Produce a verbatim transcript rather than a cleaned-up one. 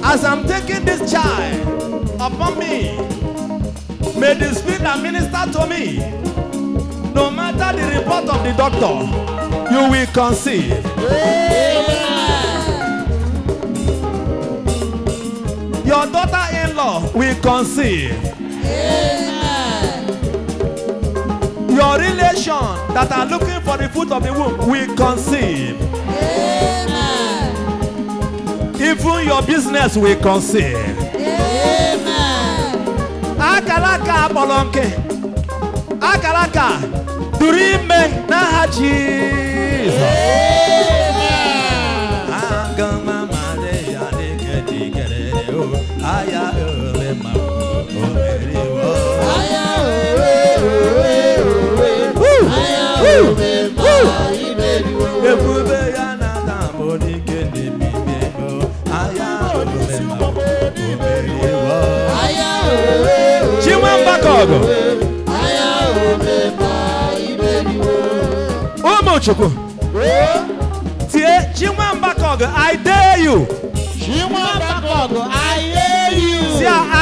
As I'm taking this child upon me, may the Spirit that minister to me, no matter the report of the doctor, you will conceive. Amen. Your daughter-in-law will conceive. Amen. Your relation that are looking for the fruit of the womb will conceive. Amen. Even your business will conceive. Amen. Akalaka bolonke. Akalaka. Durime na Jesus. Amen. Agama male ya diketi kerere o. Aya ore ma o mere o. Aya owe owe owe. Aya owe ma iberi o. Ebube ya na na bodi kende bibe o. Aya ore ma o mere o. Aya owe owe. Chimamba kogo. Aya owe ma iberi o. Omo choko. Tie Chimamba kogo, I dare you. Chimamba kogo, I dare you. See, I